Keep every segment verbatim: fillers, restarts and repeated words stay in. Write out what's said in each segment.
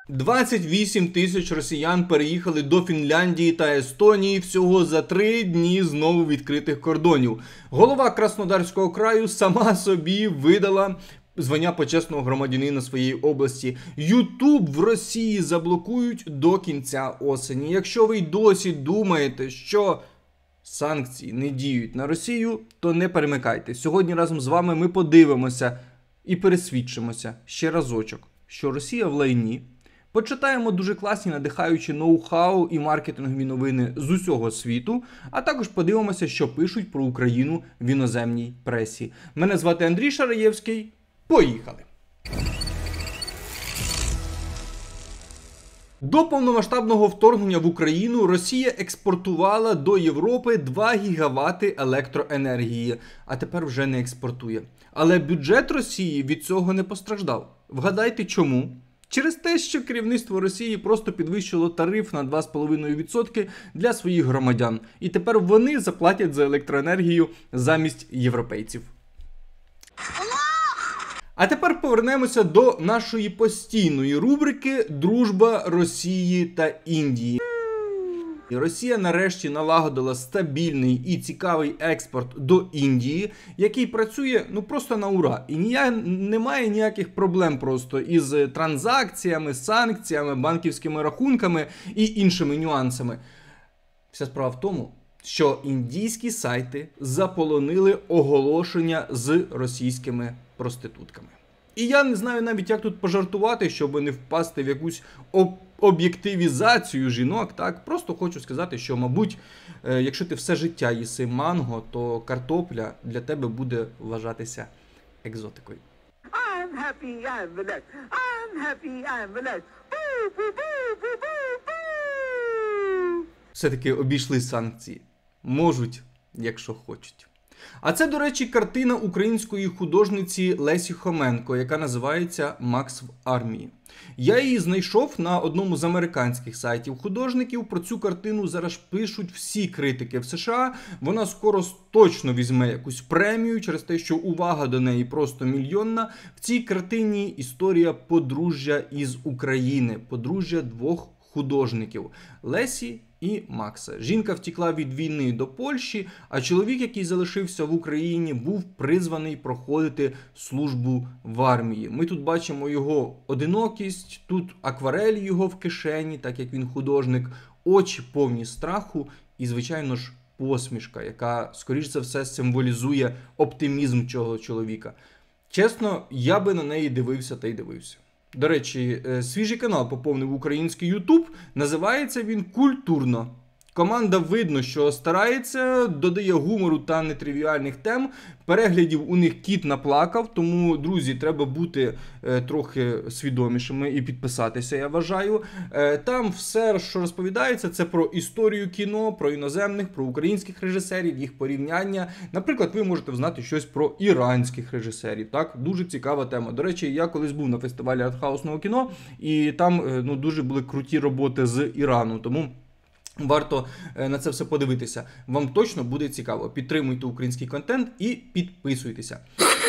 двадцять вісім тисяч росіян переїхали до Фінляндії та Естонії всього за три дні знову відкритих кордонів. Голова Краснодарського краю сама собі видала звання почесного громадянина своєї області. Ютуб в Росії заблокують до кінця осені. Якщо ви й досі думаєте, що санкції не діють на Росію, то не перемикайте. Сьогодні разом з вами ми подивимося і пересвідчимося ще разочок, що Росія в лайні. Почитаємо дуже класні надихаючі ноу-хау і маркетингові новини з усього світу, а також подивимося, що пишуть про Україну в іноземній пресі. Мене звати Андрій Шараєвський. Поїхали! До повномасштабного вторгнення в Україну Росія експортувала до Європи два гігавати електроенергії, а тепер вже не експортує. Але бюджет Росії від цього не постраждав. Вгадайте чому? Через те, що керівництво Росії просто підвищило тариф на два з половиною відсотки для своїх громадян. І тепер вони заплатять за електроенергію замість європейців. А тепер повернемося до нашої постійної рубрики «Дружба Росії та Індії». Росія нарешті налагодила стабільний і цікавий експорт до Індії, який працює ну просто на ура. І ніяк, немає ніяких проблем просто із транзакціями, санкціями, банківськими рахунками і іншими нюансами. Вся справа в тому, що індійські сайти заполонили оголошення з російськими проститутками. І я не знаю навіть, як тут пожартувати, щоб не впасти в якусь об об'єктивізацію жінок, так? Просто хочу сказати, що, мабуть, якщо ти все життя їси манго, то картопля для тебе буде вважатися екзотикою. I'm happy, I'm relaxed. I'm happy, I'm relaxed. Все-таки обійшли санкції. Можуть, якщо хочуть. А це, до речі, картина української художниці Лесі Хоменко, яка називається «Макс в армії». Я її знайшов на одному з американських сайтів художників. Про цю картину зараз пишуть всі критики в США. Вона скоро точно візьме якусь премію через те, що увага до неї просто мільйонна. В цій картині історія подружжя із України. Подружжя двох художників – Лесі і Макса. Жінка втекла від війни до Польщі, а чоловік, який залишився в Україні, був призваний проходити службу в армії. Ми тут бачимо його одинокість, тут акварель його в кишені, так як він художник, очі повні страху і, звичайно ж, посмішка, яка, скоріш за все, символізує оптимізм цього чоловіка. Чесно, я би на неї дивився та й дивився. До речі, свіжий канал поповнив український Ютуб, називається він «Культурно». Команда видно, що старається, додає гумору та нетривіальних тем. Переглядів у них кіт наплакав, тому, друзі, треба бути е, трохи свідомішими і підписатися, я вважаю. Е, там все, що розповідається, це про історію кіно, про іноземних, про українських режисерів, їх порівняння. Наприклад, ви можете знати щось про іранських режисерів. Так? Дуже цікава тема. До речі, я колись був на фестивалі артхаусного кіно, і там е, ну, дуже були круті роботи з Ірану, тому варто на це все подивитися. Вам точно буде цікаво. Підтримуйте український контент і підписуйтеся.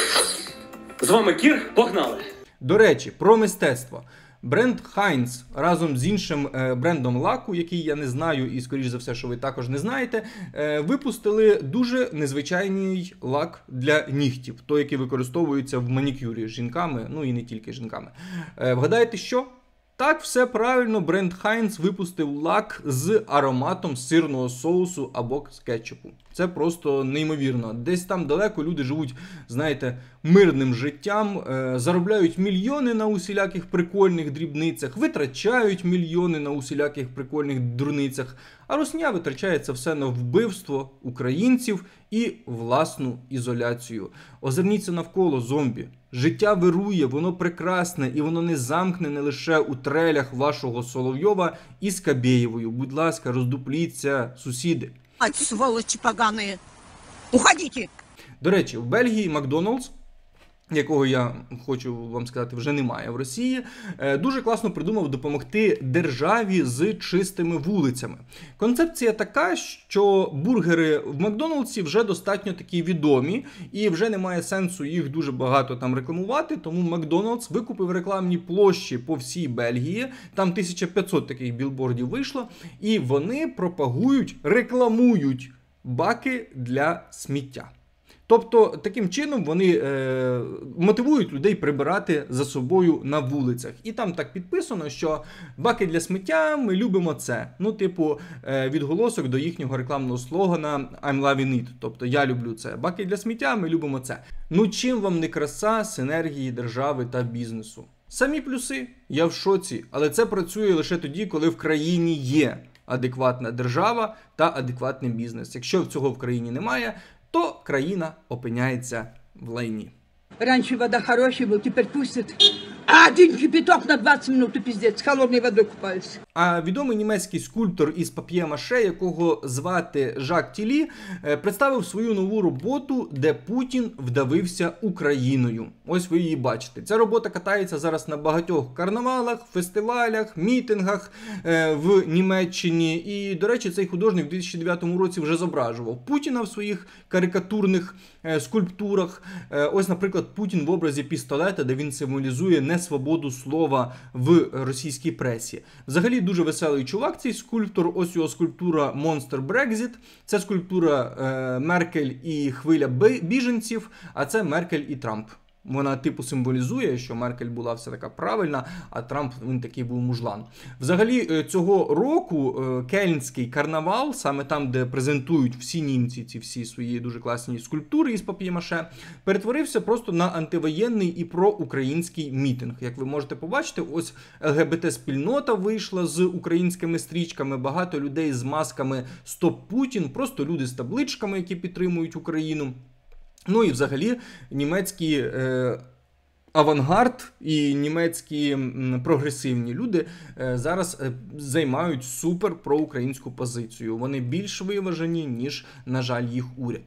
З вами Кір, погнали! До речі, про мистецтво. Бренд Heinz разом з іншим брендом лаку, який я не знаю і, скоріш за все, що ви також не знаєте, випустили дуже незвичайний лак для нігтів. Той, який використовується в манікюрі жінками, ну і не тільки жінками. Вгадаєте, що? Так, все правильно, бренд Heinz випустив лак з ароматом сирного соусу або з кетчупу. Це просто неймовірно. Десь там далеко люди живуть, знаєте, мирним життям, е, заробляють мільйони на усіляких прикольних дрібницях, витрачають мільйони на усіляких прикольних дурницях, а русня витрачає це все на вбивство українців і власну ізоляцію. Озирніться навколо, зомбі. Життя вирує, воно прекрасне, і воно не замкнене лише у трелях вашого Соловйова і Скабєєвою. Будь ласка, роздупліться, сусіди. Ать, сволочі погані! Уходіть! До речі, в Бельгії Макдональдс якого, я хочу вам сказати, вже немає в Росії, дуже класно придумав допомогти державі з чистими вулицями. Концепція така, що бургери в Макдональдсі вже достатньо такі відомі, і вже немає сенсу їх дуже багато там рекламувати, тому Макдональдс викупив рекламні площі по всій Бельгії, там тисяча п'ятсот таких білбордів вийшло, і вони пропагують, рекламують баки для сміття. Тобто, таким чином вони е, мотивують людей прибирати за собою на вулицях. І там так підписано, що баки для сміття, ми любимо це. Ну, типу, е, відголосок до їхнього рекламного слогана I'm loving it. Тобто, я люблю це. Баки для сміття, ми любимо це. Ну, чим вам не краса синергії держави та бізнесу? Самі плюси, я в шоці. Але це працює лише тоді, коли в країні є адекватна держава та адекватний бізнес. Якщо цього в країні немає, то країна опиняється в лайні. Раніше вода хороша була, тепер пустять. А, один кипяток на двадцять минут, і піздець, з холодною водою купаюся. А відомий німецький скульптор із пап'є-маше, якого звати Жак Тілі, представив свою нову роботу, де Путін вдавився Україною. Ось ви її бачите. Ця робота катається зараз на багатьох карнавалах, фестивалях, мітингах в Німеччині. І, до речі, цей художник в дві тисячі дев'ятому році вже зображував Путіна в своїх карикатурних скульптурах. Ось, наприклад, Путін в образі пістолета, де він символізує несвободу слова в російській пресі. Взагалі, дуже веселий чувак цей скульптор. Ось його скульптура Monster Brexit. Це скульптура е, Меркель і хвиля біженців, а це Меркель і Трамп. Вона типу символізує, що Меркель була вся така правильна, а Трамп, він такий був мужлан. Взагалі, цього року кельнський карнавал, саме там, де презентують всі німці ці всі свої дуже класні скульптури із пап'є-маше, перетворився просто на антивоєнний і проукраїнський мітинг. Як ви можете побачити, ось ЛГБТ-спільнота вийшла з українськими стрічками, багато людей з масками «Стоп Путін», просто люди з табличками, які підтримують Україну. Ну і взагалі німецький е, авангард і німецькі м, прогресивні люди е, зараз е, займають супер проукраїнську позицію. Вони більш виважені, ніж, на жаль, їх уряд.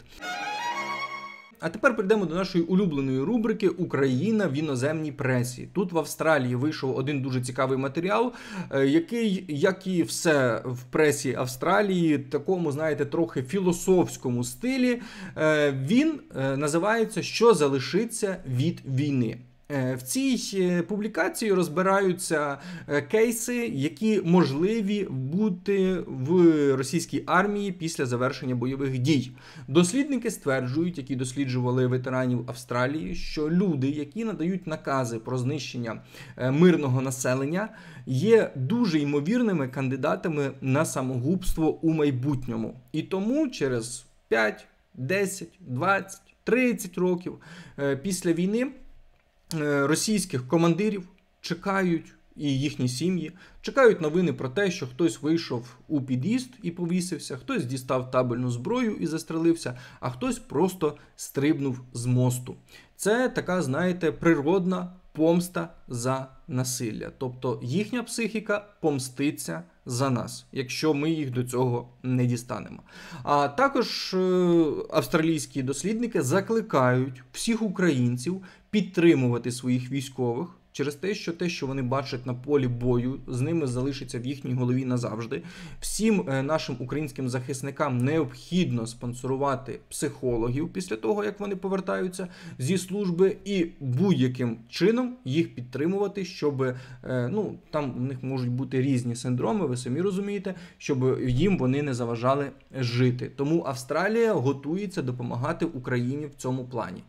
А тепер перейдемо до нашої улюбленої рубрики «Україна в іноземній пресі». Тут в Австралії вийшов один дуже цікавий матеріал, який, як і все в пресі Австралії, такому, знаєте, трохи філософському стилі, він називається «Що залишиться від війни?». В цій публікації розбираються кейси, які можливі бути в російській армії після завершення бойових дій. Дослідники стверджують, які досліджували ветеранів Австралії, що люди, які надають накази про знищення мирного населення, є дуже ймовірними кандидатами на самогубство у майбутньому. І тому через п'ять, десять, двадцять, тридцять років після війни російських командирів чекають, і їхні сім'ї, чекають новини про те, що хтось вийшов у під'їзд і повісився, хтось дістав табельну зброю і застрелився, а хтось просто стрибнув з мосту. Це така, знаєте, природна помста за насилля. Тобто їхня психіка помститься за нас, якщо ми їх до цього не дістанемо. А також е, австралійські дослідники закликають всіх українців підтримувати своїх військових через те, що те, що вони бачать на полі бою, з ними залишиться в їхній голові назавжди. Всім е, нашим українським захисникам необхідно спонсорувати психологів після того, як вони повертаються зі служби, і будь-яким чином їх підтримувати, щоб, е, ну, там у них можуть бути різні синдроми, ви самі розумієте, щоб їм вони не заважали жити. Тому Австралія готується допомагати Україні в цьому плані.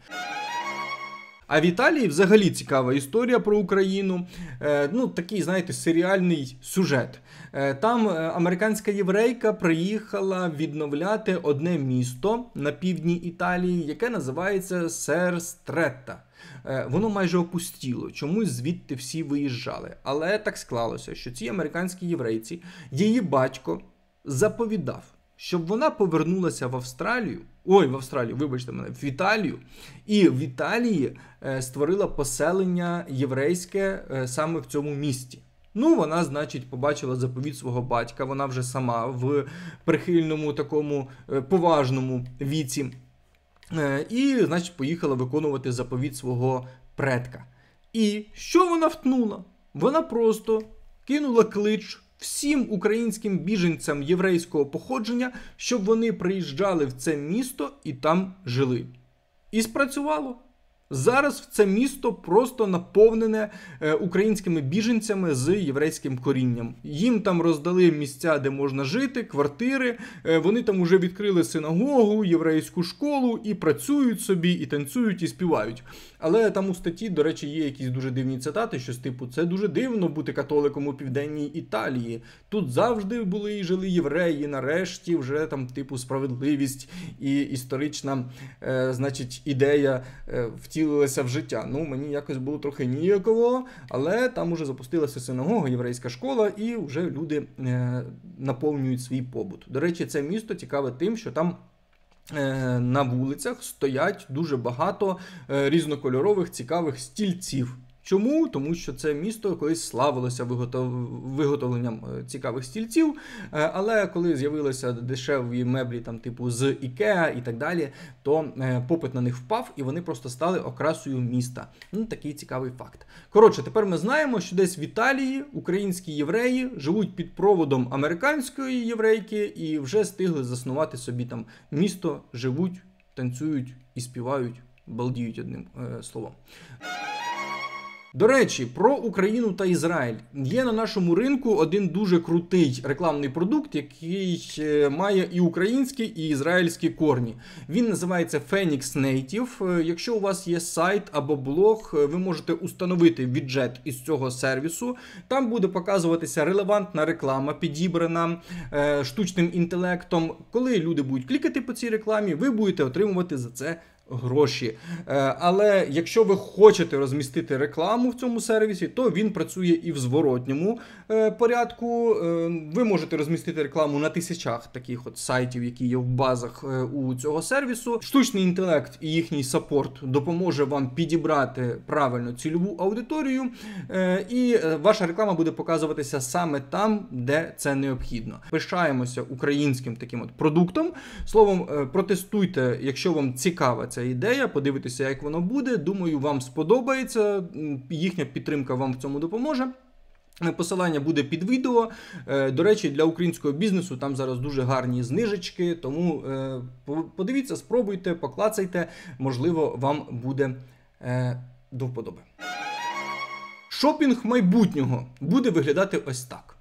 А в Італії взагалі цікава історія про Україну. Е, ну, такий, знаєте, серіальний сюжет. Е, там американська єврейка приїхала відновляти одне місто на півдні Італії, яке називається Серстретта. Е, воно майже опустіло, чомусь звідти всі виїжджали. Але так склалося, що ці американські єврейці, її батько заповідав, щоб вона повернулася в Австралію, ой, в Австралію, вибачте мене, в Італію, і в Італії е, створила поселення єврейське е, саме в цьому місті. Ну, вона, значить, побачила заповідь свого батька, вона вже сама в прихильному такому е, поважному віці. І, значить, поїхала виконувати заповіт свого предка. І що вона втнула? Вона просто кинула клич всім українським біженцям єврейського походження, щоб вони приїжджали в це місто і там жили. І спрацювало. Зараз в це місто просто наповнене е, українськими біженцями з єврейським корінням. Їм там роздали місця, де можна жити, квартири, е, вони там уже відкрили синагогу, єврейську школу і працюють собі, і танцюють, і співають. Але там у статті, до речі, є якісь дуже дивні цитати, що типу, це дуже дивно бути католиком у Південній Італії. Тут завжди були і жили євреї, нарешті вже там типу справедливість і історична, е, значить, ідея е, втілилася в життя. Ну, мені якось було трохи ніяково, але там уже запустилася синагога, єврейська школа, і вже люди е, наповнюють свій побут. До речі, це місто цікаве тим, що там е, на вулицях стоять дуже багато е, різнокольорових цікавих стільців. Чому? Тому що це місто колись славилося виготов... виготовленням цікавих стільців, але коли з'явилися дешеві меблі там типу з Ікеа і так далі, то попит на них впав і вони просто стали окрасою міста. Ну, такий цікавий факт. Коротше, тепер ми знаємо, що десь в Італії українські євреї живуть під проводом американської єврейки і вже встигли заснувати собі там місто, живуть, танцюють і співають, балдіють одним е, словом. До речі, про Україну та Ізраїль. Є на нашому ринку один дуже крутий рекламний продукт, який має і українські, і ізраїльські корні. Він називається Phoenix Native. Якщо у вас є сайт або блог, ви можете установити віджет із цього сервісу. Там буде показуватися релевантна реклама, підібрана е, штучним інтелектом. Коли люди будуть клікати по цій рекламі, ви будете отримувати за це гроші. Але якщо ви хочете розмістити рекламу в цьому сервісі, то він працює і в зворотньому порядку. Ви можете розмістити рекламу на тисячах таких от сайтів, які є в базах у цього сервісу. Штучний інтелект і їхній саппорт допоможе вам підібрати правильно цільову аудиторію, і ваша реклама буде показуватися саме там, де це необхідно. Пишаємося українським таким от продуктом. Словом, протестуйте, якщо вам цікава ця ідея, подивитися, як воно буде. Думаю, вам сподобається. Їхня підтримка вам в цьому допоможе. Посилання буде під відео. До речі, для українського бізнесу там зараз дуже гарні знижечки, тому подивіться, спробуйте, поклацайте, можливо, вам буде до вподоби. Шопінг майбутнього буде виглядати ось так.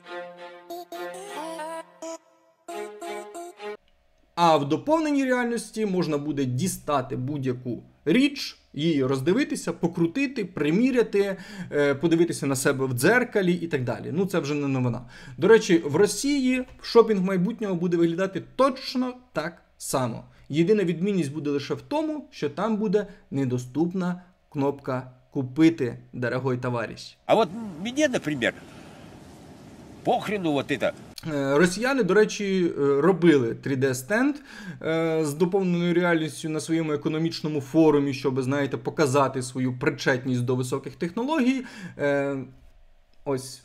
А в доповненій реальності можна буде дістати будь-яку річ, її роздивитися, покрутити, приміряти, подивитися на себе в дзеркалі і так далі. Ну, це вже не новина. До речі, в Росії шопінг майбутнього буде виглядати точно так само. Єдина відмінність буде лише в тому, що там буде недоступна кнопка «Купити, дорогой товарищ». А от мені, наприклад, похрену вот это. Росіяни, до речі, робили три де-стенд з доповненою реальністю на своєму економічному форумі, щоб, знаєте, показати свою причетність до високих технологій. Ось.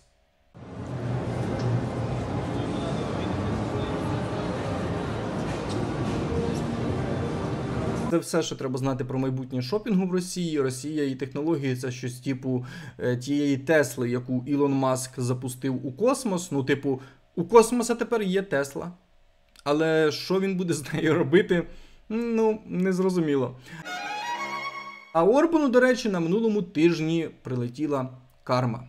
Це все, що треба знати про майбутнє шопінгу в Росії. Росія і технології – це щось типу тієї Тесли, яку Ілон Маск запустив у космос. Ну, типу, у космоса тепер є Тесла. Але що він буде з нею робити, ну, незрозуміло. А Орбану, до речі, на минулому тижні прилетіла карма.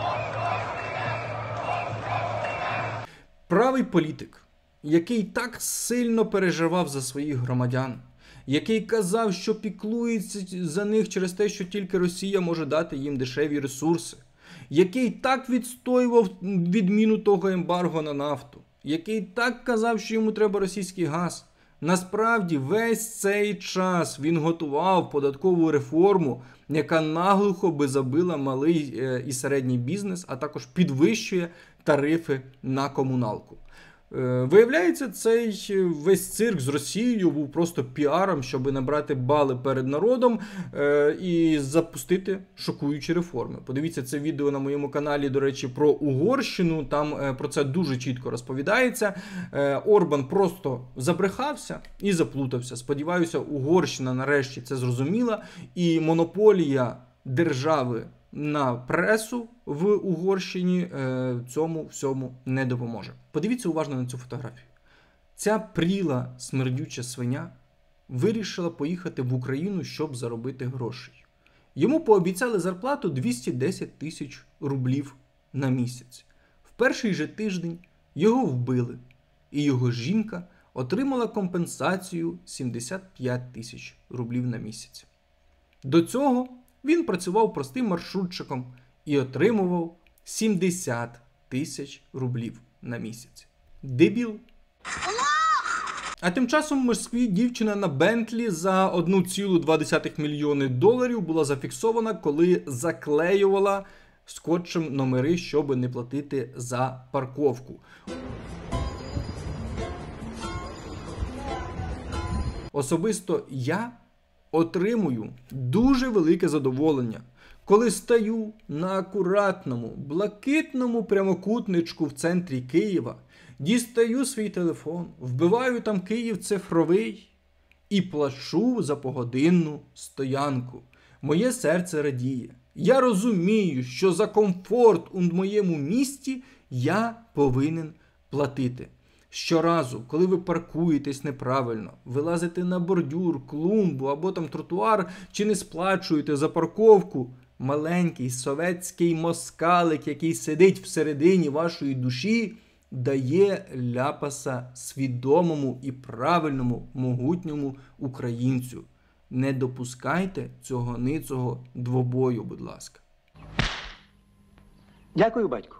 Правий політик, який так сильно переживав за своїх громадян, який казав, що піклується за них через те, що тільки Росія може дати їм дешеві ресурси, який так відстоював відміну того ембарго на нафту, який так казав, що йому треба російський газ. Насправді, весь цей час він готував податкову реформу, яка наглухо би забила малий і середній бізнес, а також підвищує тарифи на комуналку. Виявляється, цей весь цирк з Росією був просто піаром, щоб набрати бали перед народом і запустити шокуючі реформи. Подивіться це відео на моєму каналі, до речі, про Угорщину, там про це дуже чітко розповідається. Орбан просто забрехався і заплутався. Сподіваюся, Угорщина нарешті це зрозуміла, і монополія держави на пресу в Угорщині е, цьому всьому не допоможе. Подивіться уважно на цю фотографію. Ця пріла смердюча свиня вирішила поїхати в Україну, щоб заробити грошей. Йому пообіцяли зарплату двісті десять тисяч рублів на місяць. В перший же тиждень його вбили, і його жінка отримала компенсацію сімдесят п'ять тисяч рублів на місяць. До цього він працював простим маршрутчиком і отримував сімдесят тисяч рублів на місяць. Дебіл. А тим часом в Москві дівчина на Бентлі за один цілих два десятих мільйони доларів була зафіксована, коли заклеювала скотчем номери, щоб не платити за парковку. Особисто я отримую дуже велике задоволення, коли стаю на акуратному, блакитному прямокутничку в центрі Києва, дістаю свій телефон, вбиваю там Київ цифровий і плачу за погодинну стоянку. Моє серце радіє. Я розумію, що за комфорт у моєму місті я повинен платити. Щоразу, коли ви паркуєтесь неправильно, вилазите на бордюр, клумбу або там тротуар, чи не сплачуєте за парковку, маленький советський москалик, який сидить всередині вашої душі, дає ляпаса свідомому і правильному, могутньому українцю. Не допускайте цього ницого двобою, будь ласка. Дякую, батьку.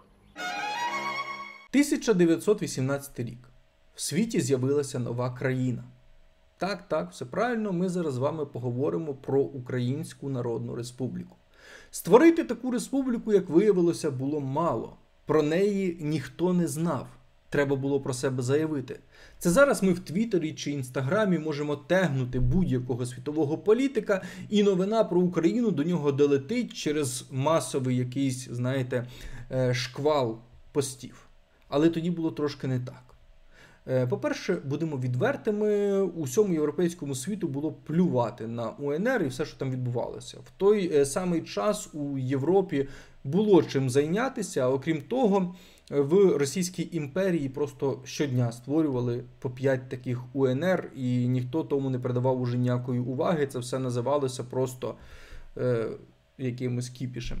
тисяча дев'ятсот вісімнадцятий рік. В світі з'явилася нова країна. Так, так, все правильно, ми зараз з вами поговоримо про Українську Народну Республіку. Створити таку республіку, як виявилося, було мало. Про неї ніхто не знав. Треба було про себе заявити. Це зараз ми в Твіттері чи Інстаграмі можемо тегнути будь-якого світового політика, і новина про Україну до нього долетить через масовий якийсь, знаєте, шквал постів. Але тоді було трошки не так. По-перше, будемо відвертими, усьому європейському світу було плювати на УНР і все, що там відбувалося. В той самий час у Європі було чим зайнятися, а окрім того, в Російській імперії просто щодня створювали по п'ять таких УНР, і ніхто тому не придавав уже ніякої уваги, це все називалося просто е, якимось кіпішем.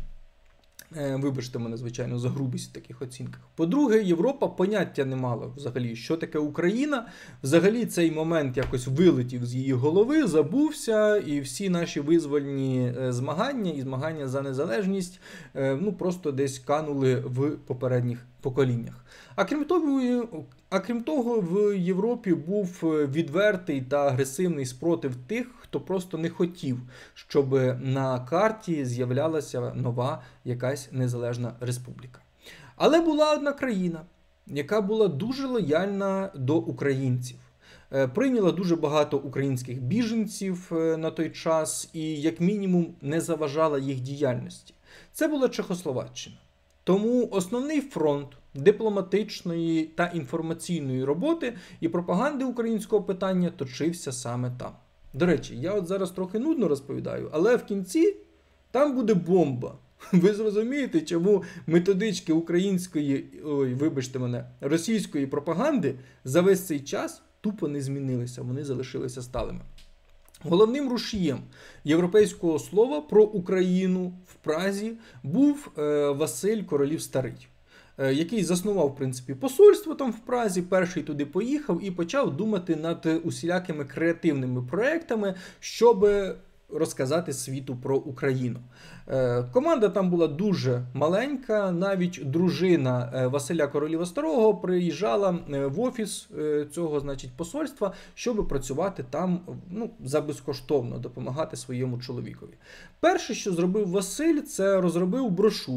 Вибачте мене, звичайно, за грубість в таких оцінках. По-друге, Європа поняття не мала взагалі, що таке Україна. Взагалі цей момент якось вилетів з її голови, забувся, і всі наші визвольні змагання і змагання за незалежність ну, просто десь канули в попередніх поколіннях. А крім того, а крім того, в Європі був відвертий та агресивний спротив тих, хто просто не хотів, щоб на карті з'являлася нова якась незалежна республіка. Але була одна країна, яка була дуже лояльна до українців. Прийняла дуже багато українських біженців на той час і, як мінімум, не заважала їх діяльності. Це була Чехословаччина. Тому основний фронт дипломатичної та інформаційної роботи і пропаганди українського питання точився саме там. До речі, я от зараз трохи нудно розповідаю, але в кінці там буде бомба. Ви зрозумієте, чому методички української, ой, вибачте мене, російської пропаганди за весь цей час тупо не змінилися, вони залишилися сталими. Головним рушієм європейського слова про Україну в Празі був е, Василь Королів Старий, е, який заснував, в принципі, посольство там в Празі, перший туди поїхав і почав думати над усілякими креативними проектами, щоб розказати світу про Україну. Е, команда там була дуже маленька, навіть дружина Василя Короліва Старого приїжджала в офіс цього, значить, посольства, щоб працювати там, ну, за безкоштовно, допомагати своєму чоловікові. Перше, що зробив Василь, це розробив брошуру,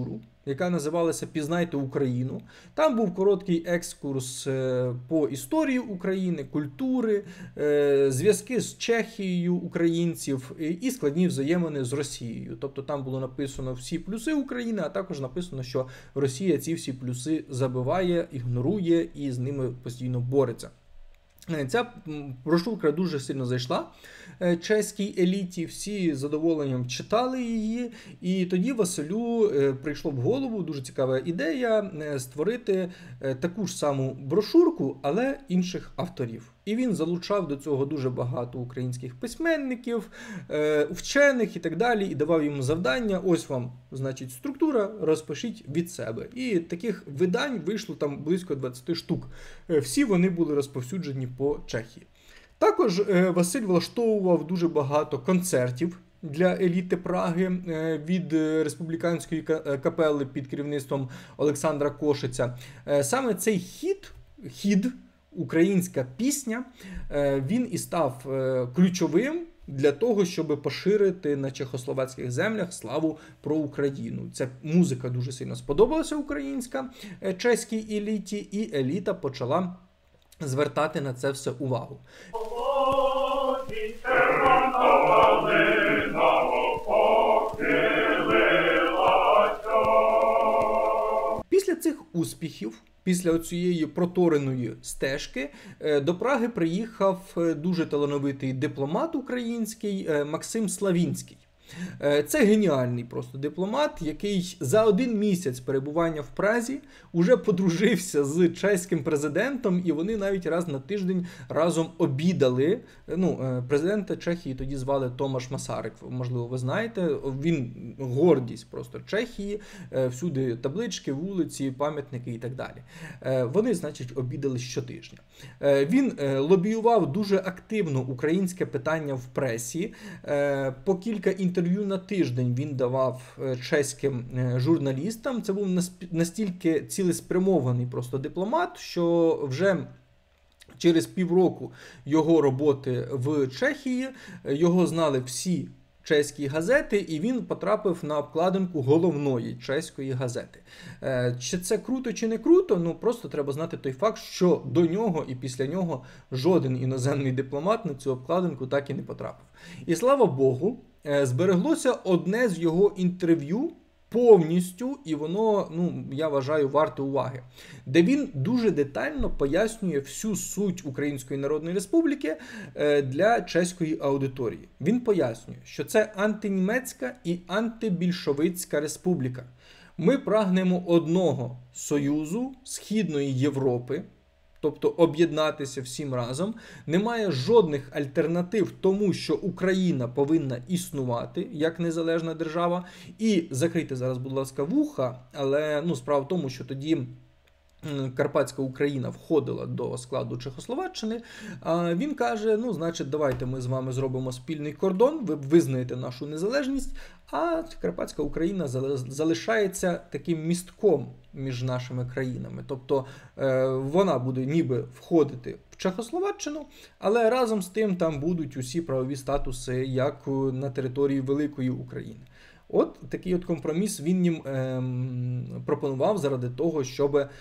яка називалася «Пізнайте Україну». Там був короткий екскурс по історії України, культури, зв'язки з Чехією українців і складні взаємини з Росією. Тобто там було написано всі плюси України, а також написано, що Росія ці всі плюси забиває, ігнорує і з ними постійно бореться. Ця брошурка дуже сильно зайшла чеській еліті, всі з задоволенням читали її, і тоді Василю прийшло в голову дуже цікава ідея створити таку ж саму брошурку, але інших авторів. І він залучав до цього дуже багато українських письменників, вчених і так далі, і давав їм завдання: ось вам, значить, структура, розпишіть від себе. І таких видань вийшло там близько двадцять штук. Всі вони були розповсюджені по Чехії. Також Василь влаштовував дуже багато концертів для еліти Праги від республіканської капели під керівництвом Олександра Кошиця. Саме цей хід, хід українська пісня, він і став ключовим для того, щоб поширити на чехословацьких землях славу про Україну. Ця музика дуже сильно сподобалася українська чеській еліті, і еліта почала звертати на це все увагу. Після цих успіхів, після цієї протореної стежки, до Праги приїхав дуже талановитий дипломат український Максим Славінський. Це геніальний просто дипломат, який за один місяць перебування в Празі уже подружився з чеським президентом, і вони навіть раз на тиждень разом обідали. Ну, президента Чехії тоді звали Томаш Масарик, можливо, ви знаєте. Він гордість просто Чехії, всюди таблички, вулиці, пам'ятники і так далі. Вони, значить, обідали щотижня. Він лобіював дуже активно українське питання в пресі. По кілька інтерв'ю на тиждень він давав чеським журналістам. Це був настільки цілеспрямований просто дипломат, що вже через півроку його роботи в Чехії його знали всі чеські газети, і він потрапив на обкладинку головної чеської газети. Чи це круто, чи не круто? Ну, просто треба знати той факт, що до нього і після нього жоден іноземний дипломат на цю обкладинку так і не потрапив. І слава Богу, збереглося одне з його інтерв'ю повністю, і воно, ну, я вважаю, варте уваги, де він дуже детально пояснює всю суть Української Народної Республіки для чеської аудиторії. Він пояснює, що це антинімецька і антибільшовицька республіка. Ми прагнемо одного союзу Східної Європи, тобто об'єднатися всім разом. Немає жодних альтернатив тому, що Україна повинна існувати як незалежна держава. І закрийте зараз, будь ласка, вуха, але ну, справа в тому, що тоді Карпатська Україна входила до складу Чехословаччини. Він каже, ну, значить, давайте ми з вами зробимо спільний кордон, ви визнаєте нашу незалежність, а Карпатська Україна залишається таким містком між нашими країнами. Тобто вона буде ніби входити в Чехословаччину, але разом з тим там будуть усі правові статуси, як на території Великої України. От такий от компроміс він їм е, пропонував заради того, щоб е,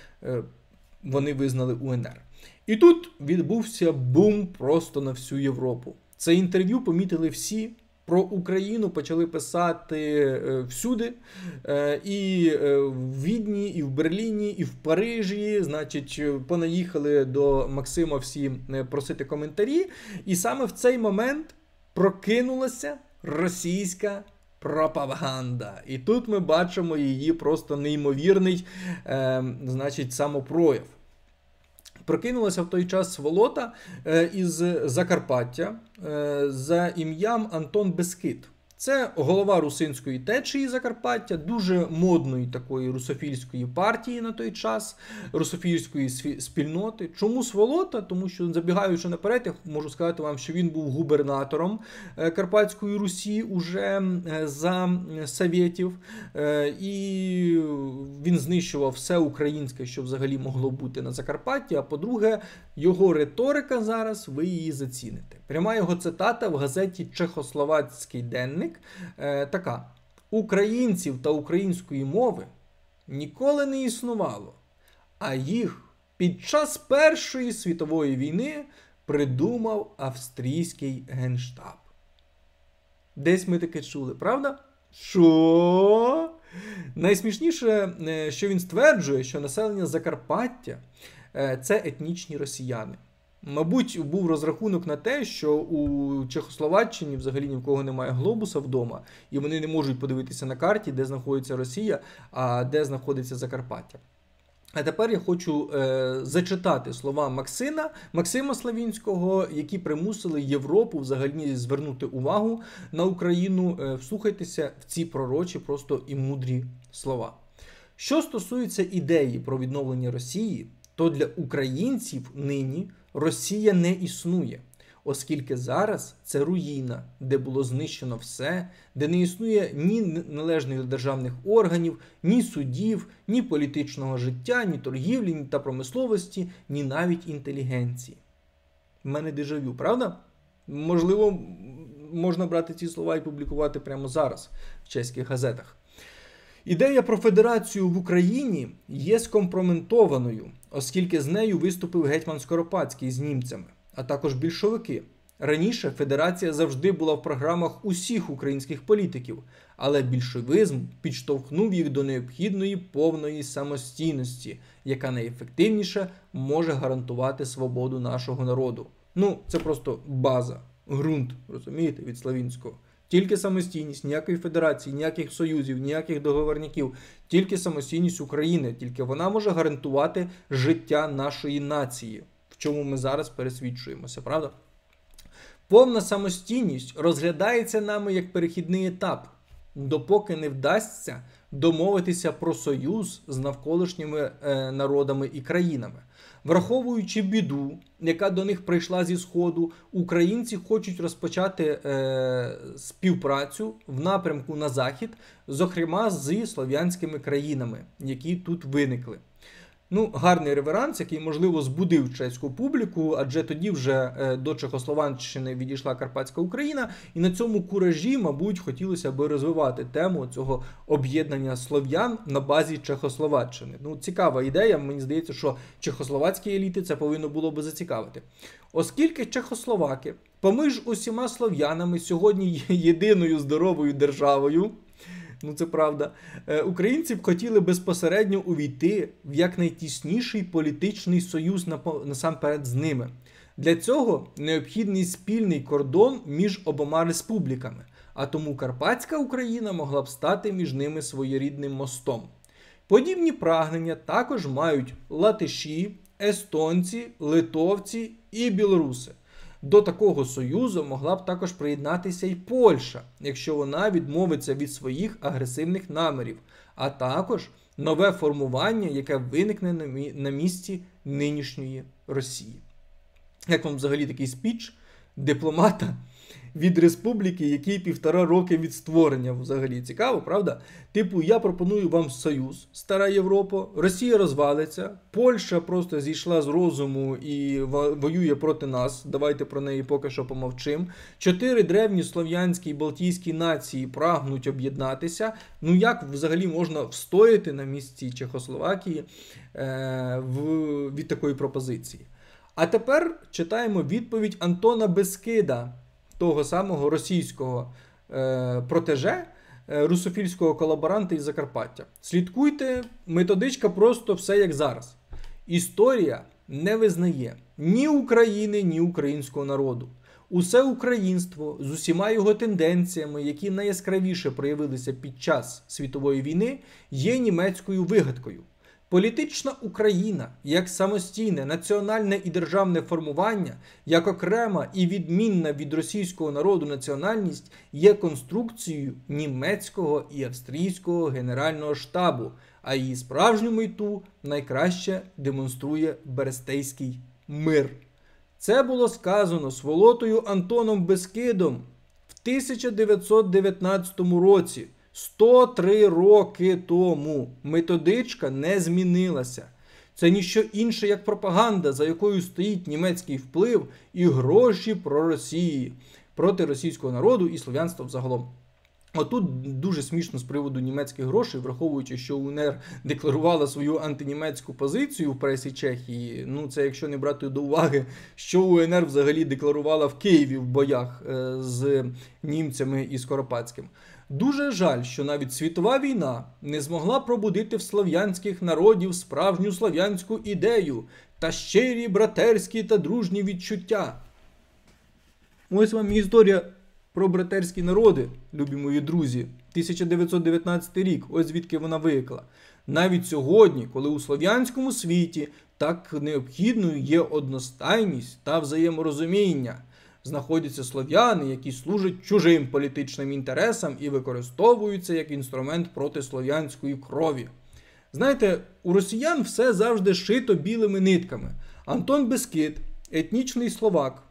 вони визнали УНР. І тут відбувся бум просто на всю Європу. Це інтерв'ю помітили всі, про Україну почали писати е, всюди, е, і е, в Відні, і в Берліні, і в Парижі, значить, понаїхали до Максима всі просити коментарі, і саме в цей момент прокинулася російська пропаганда. І тут ми бачимо її просто неймовірний, е, значить, самопрояв. Прокинулася в той час сволота е, із Закарпаття е, за ім'ям Антон Бескид. Це голова русинської течії Закарпаття, дуже модної такої русофільської партії на той час, русофільської спільноти. Чому сволота? Тому що, забігаючи наперед, я можу сказати вам, що він був губернатором Карпатської Русі уже за совєтів, і він знищував все українське, що взагалі могло бути на Закарпатті. А по-друге, його риторика зараз, ви її заціните. Пряма його цитата в газеті «Чехословацький денник» е, така: «Українців та української мови ніколи не існувало, а їх під час Першої світової війни придумав австрійський генштаб. Десь ми таке чули, правда? Що? Найсмішніше, що він стверджує, що населення Закарпаття – це етнічні росіяни. Мабуть, був розрахунок на те, що у Чехословаччині взагалі ні в кого немає глобуса вдома, і вони не можуть подивитися на карті, де знаходиться Росія, а де знаходиться Закарпаття. А тепер я хочу е, зачитати слова Максима, Максима Славінського, які примусили Європу взагалі звернути увагу на Україну. Е, вслухайтеся в ці пророчі просто і мудрі слова. Що стосується ідеї про відновлення Росії, то для українців нині Росія не існує, оскільки зараз це руїна, де було знищено все, де не існує ні належних державних органів, ні судів, ні політичного життя, ні торгівлі, ні та промисловості, ні навіть інтелігенції. В мене дежавю, правда? Можливо, можна брати ці слова і публікувати прямо зараз в чеських газетах. Ідея про федерацію в Україні є скомпрометованою, оскільки з нею виступив гетьман Скоропадський з німцями, а також більшовики. Раніше федерація завжди була в програмах усіх українських політиків, але більшовизм підштовхнув їх до необхідної повної самостійності, яка найефективніше може гарантувати свободу нашого народу. Ну, це просто база, ґрунт, розумієте, від Славінського. Тільки самостійність, ніякої федерації, ніяких союзів, ніяких договорників, тільки самостійність України, тільки вона може гарантувати життя нашої нації, в чому ми зараз пересвідчуємося, правда? Повна самостійність розглядається нами як перехідний етап, допоки не вдасться домовитися про союз з навколишніми е, народами і країнами. Враховуючи біду, яка до них прийшла зі Сходу, українці хочуть розпочати е, співпрацю в напрямку на Захід, зокрема з слов'янськими країнами, які тут виникли. Ну, гарний реверанс, який, можливо, збудив чеську публіку, адже тоді вже е, до Чехословаччини відійшла Карпатська Україна, і на цьому куражі, мабуть, хотілося би розвивати тему цього об'єднання слов'ян на базі Чехословаччини. Ну, цікава ідея, мені здається, що чехословацькі еліти це повинно було би зацікавити. Оскільки чехословаки поміж усіма слов'янами сьогодні є єдиною здоровою державою, ну це правда, українці б хотіли безпосередньо увійти в якнайтісніший політичний союз насамперед з ними. Для цього необхідний спільний кордон між обома республіками, а тому Карпатська Україна могла б стати між ними своєрідним мостом. Подібні прагнення також мають латиші, естонці, литовці і білоруси. До такого союзу могла б також приєднатися і Польща, якщо вона відмовиться від своїх агресивних намірів, а також нове формування, яке виникне на місці нинішньої Росії. Як вам взагалі такий спіч дипломата від республіки, який півтора роки від створення взагалі? Цікаво, правда? Типу, я пропоную вам союз, стара Європа, Росія розвалиться, Польща просто зійшла з розуму і воює проти нас, давайте про неї поки що помовчим. Чотири древні слов'янські і балтійські нації прагнуть об'єднатися. Ну як взагалі можна встояти на місці Чехословакії е, в, від такої пропозиції? А тепер читаємо відповідь Антона Бескида, того самого російського е, протеже, е, русофільського колаборанта із Закарпаття. Слідкуйте, методичка просто все як зараз. Історія не визнає ні України, ні українського народу. Усе українство з усіма його тенденціями, які найяскравіше проявилися під час світової війни, є німецькою вигадкою. Політична Україна, як самостійне національне і державне формування, як окрема і відмінна від російського народу національність, є конструкцією німецького і австрійського генерального штабу, а її справжню мету найкраще демонструє Берестейський мир. Це було сказано Сволотою Антоном Бескидом в тисяча дев'ятсот дев'ятнадцятому році. сто три роки тому. Методичка не змінилася. Це ніщо інше, як пропаганда, за якою стоїть німецький вплив і гроші про Росії, проти російського народу і слов'янства взагалом. Отут дуже смішно з приводу німецьких грошей, враховуючи, що УНР декларувала свою антинімецьку позицію в пресі Чехії. Ну, це якщо не брати до уваги, що УНР взагалі декларувала в Києві в боях з німцями і Скоропадським. Дуже жаль, що навіть світова війна не змогла пробудити в слов'янських народів справжню слов'янську ідею та щирі братерські та дружні відчуття. Ось вам і історія про братерські народи, любі мої друзі, тисяча дев'ятсот дев'ятнадцятий рік, ось звідки вона виникла. Навіть сьогодні, коли у слов'янському світі так необхідною є одностайність та взаєморозуміння, знаходяться слов'яни, які служать чужим політичним інтересам і використовуються як інструмент проти слов'янської крові. Знаєте, у росіян все завжди шито білими нитками. Антон Бескид, етнічний словак,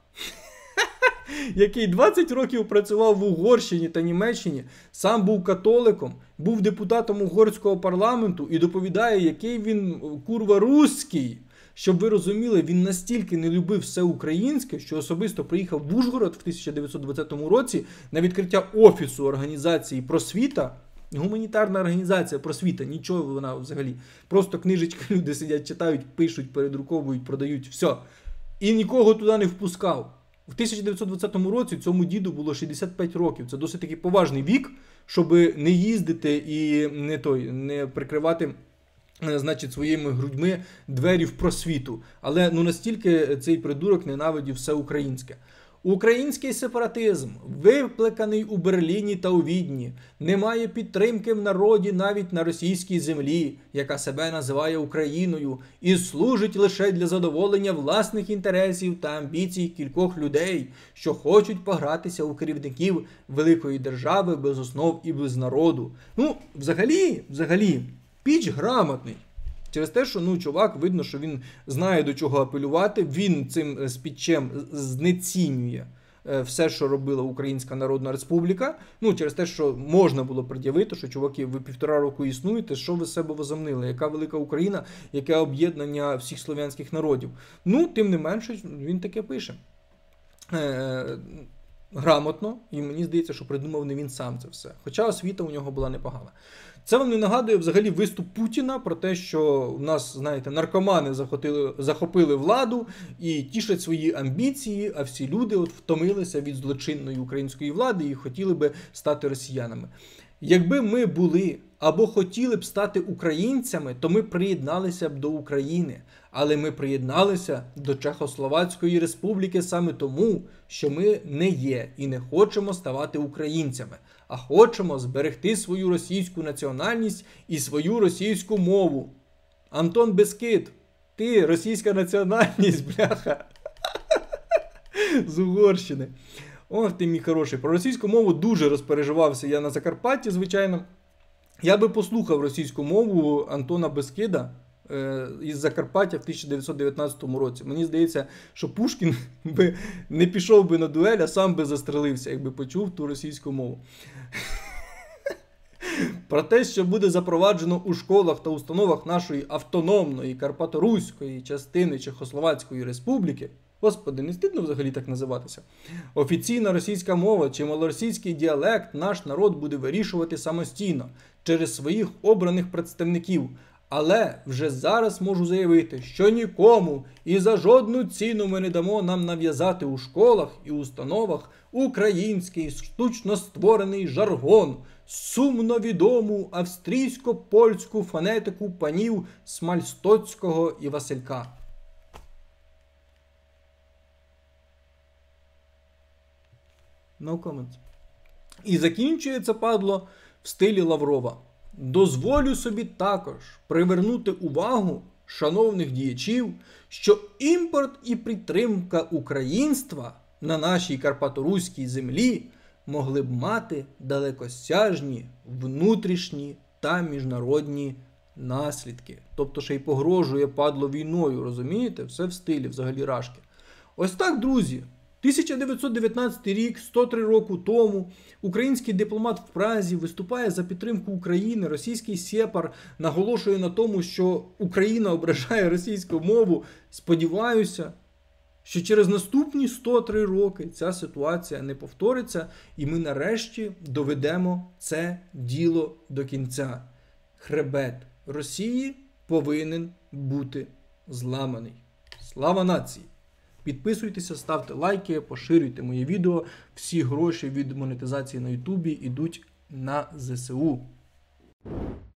який двадцять років працював в Угорщині та Німеччині, сам був католиком, був депутатом угорського парламенту і доповідає, який він, курва, руський. Щоб ви розуміли, він настільки не любив все українське, що особисто приїхав в Ужгород в тисяча дев'ятсот двадцятому році на відкриття офісу організації «Просвіта». Гуманітарна організація «Просвіта», нічого вона взагалі. Просто книжечки люди сидять, читають, пишуть, передруковують, продають, все. І нікого туди не впускав. В тисяча дев'ятсот двадцятому році цьому діду було шістдесят п'ять років. Це досить таки поважний вік, щоб не їздити і не, той, не прикривати, значить, своїми грудьми двері в просвіту. Але ну настільки цей придурок ненавидів все українське. Український сепаратизм, викликаний у Берліні та у Відні, не має підтримки в народі навіть на російській землі, яка себе називає Україною, і служить лише для задоволення власних інтересів та амбіцій кількох людей, що хочуть погратися у керівників великої держави без основ і без народу. Ну, взагалі, взагалі, Піч грамотний. Через те, що, ну, чувак, видно, що він знає, до чого апелювати, він цим спічем знецінює все, що робила Українська Народна Республіка. Ну, через те, що можна було пред'явити, що, чуваки, ви півтора року існуєте, що ви з себе возомнили? Яка велика Україна, яке об'єднання всіх слов'янських народів? Ну, тим не менше, він таке пише. Е- грамотно, і мені здається, що придумав не він сам це все. Хоча освіта у нього була непогана. Це вам не нагадує взагалі виступ Путіна про те, що в нас, знаєте, наркомани захопили, захопили владу і тішать свої амбіції, а всі люди от втомилися від злочинної української влади і хотіли би стати росіянами. Якби ми були або хотіли б стати українцями, то ми приєдналися б до України. Але ми приєдналися до Чехословацької республіки саме тому, що ми не є і не хочемо ставати українцями, а хочемо зберегти свою російську національність і свою російську мову. Антон Бескид, ти російська національність, бляха, з Угорщини. Ох ти, мій хороший. Про російську мову дуже розпереживався я на Закарпатті, звичайно. Я би послухав російську мову Антона Бескида е, із Закарпаття в тисяча дев'ятсот дев'ятнадцятому році. Мені здається, що Пушкін би не пішов би на дуель, а сам би застрелився, якби почув ту російську мову. Про те, що буде запроваджено у школах та установах нашої автономної карпаторуської частини Чехословацької республіки. Господи, не стидно взагалі так називатися? Офіційна російська мова чи малоросійський діалект наш народ буде вирішувати самостійно, через своїх обраних представників. Але вже зараз можу заявити, що нікому і за жодну ціну ми не дамо нам нав'язати у школах і установах український штучно створений жаргон, сумно відому австрійсько-польську фонетику панів Смальстоцького і Василька. No comments. І закінчується падло в стилі Лаврова. Дозволю собі також привернути увагу шановних діячів, що імпорт і підтримка українства на нашій карпаторуській землі могли б мати далекосяжні внутрішні та міжнародні наслідки. Тобто ще й погрожує падло війною, розумієте? Все в стилі взагалі рашки. Ось так, друзі. тисяча дев'ятсот дев'ятнадцятий рік, сто три року тому, український дипломат в Празі виступає за підтримку України, російський сепар наголошує на тому, що Україна ображає російську мову. Сподіваюся, що через наступні сто три роки ця ситуація не повториться, і ми нарешті доведемо це діло до кінця. Хребет Росії повинен бути зламаний. Слава нації! Підписуйтеся, ставте лайки, поширюйте мої відео. Всі гроші від монетизації на Ютубі йдуть на зе се у.